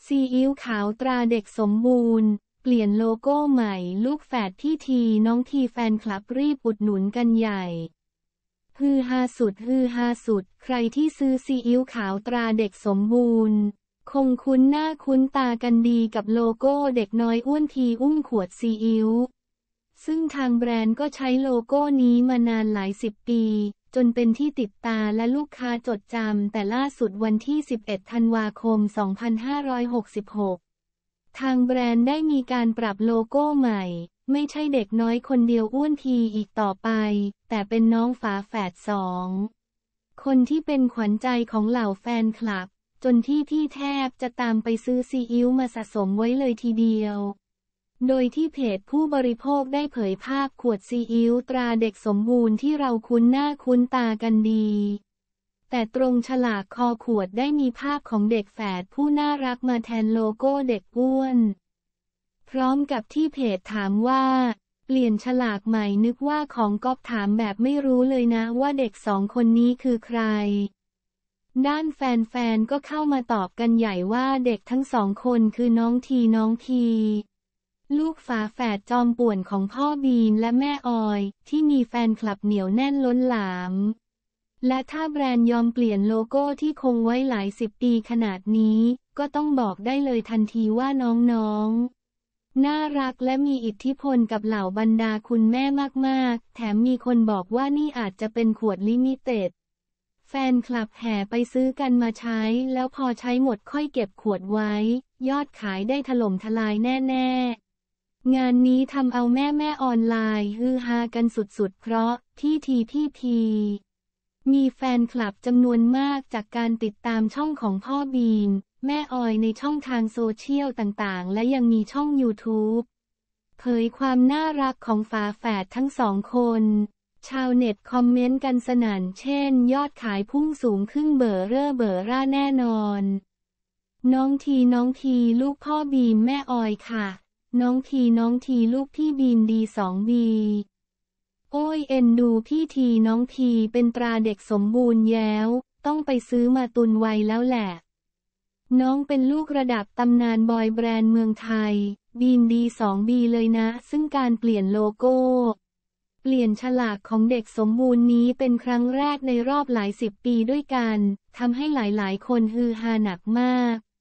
ซีอิ๊วขาวตราเด็กสมบูรณ์เปลี่ยนโลโก้ใหม่ลูกแฝดพี่ทีน้องทีแฟนคลับรีบอุดหนุนกันใหญ่ฮือฮาสุดใครที่ซื้อซีอิ๊วขาวตราเด็กสมบูรณ์คงคุ้นหน้าคุ้นตากันดีกับโลโก้เด็กน้อยอ้วนทีอุ้มขวดซีอิ๊วซึ่งทางแบรนด์ก็ใช้โลโก้นี้มานานหลายสิบปีจนเป็นที่ติดตาและลูกค้าจดจำแต่ล่าสุดวันที่ 11 ธันวาคม 2566 ทางแบรนด์ได้มีการปรับโลโก้ใหม่ไม่ใช่เด็กน้อยคนเดียวอ้วนทีอีกต่อไปแต่เป็นน้องฝาแฝดสองคนที่เป็นขวัญใจของเหล่าแฟนคลับจนพี่แทบจะตามไปซื้อซีอิ๊วมาสะสมไว้เลยทีเดียวโดยที่เพจผู้บริโภคได้เผยภาพขวดซีอิ๊วตราเด็กสมบูรณ์ที่เราคุ้นหน้าคุ้นตากันดีแต่ตรงฉลากคอขวดได้มีภาพของเด็กแฝดผู้น่ารักมาแทนโลโก้เด็กอ้วนพร้อมกับที่เพจถามว่าเปลี่ยนฉลากใหม่นึกว่าของก๊อปถามแบบไม่รู้เลยนะว่าเด็กสองคนนี้คือใครด้านแฟนๆก็เข้ามาตอบกันใหญ่ว่าเด็กทั้งสองคนคือน้องทีลูกฝาแฝดจอมป่วนของพ่อบีนและแม่ออยที่มีแฟนคลับเหนียวแน่นล้นหลามและถ้าแบรนด์ยอมเปลี่ยนโลโก้ที่คงไว้หลายสิบปีขนาดนี้ก็ต้องบอกได้เลยทันทีว่าน้องๆน่ารักและมีอิทธิพลกับเหล่าบรรดาคุณแม่มากๆแถมมีคนบอกว่านี่อาจจะเป็นขวดลิมิเต็ดแฟนคลับแห่ไปซื้อกันมาใช้แล้วพอใช้หมดค่อยเก็บขวดไว้ยอดขายได้ถล่มทลายแน่ๆงานนี้ทำเอาแม่ออนไลน์ฮือฮากันสุดๆเพราะพี่ทีมีแฟนคลับจำนวนมากจากการติดตามช่องของพ่อบีนแม่ออยในช่องทางโซเชียลต่างๆและยังมีช่อง YouTube เผยความน่ารักของฝาแฝดทั้งสองคนชาวเน็ตคอมเมนต์กันสนั่นเช่นยอดขายพุ่งสูงขึ้นเบอร์ร่าแน่นอนน้องทีลูกพ่อบีมแม่ออยค่ะน้องทีลูกพี่บีมดี2บีโอ้ยเอ็นดูพี่ทีน้องทีเป็นตราเด็กสมบูรณ์แล้วต้องไปซื้อมาตุนไว้แล้วแหละน้องเป็นลูกระดับตำนานบอยแบรนด์เมืองไทยบีมดี2บีเลยนะซึ่งการเปลี่ยนโลโก้เปลี่ยนฉลากของเด็กสมบูรณ์นี้เป็นครั้งแรกในรอบหลายสิบปีด้วยกันทำให้หลายคนฮือฮาหนักมาก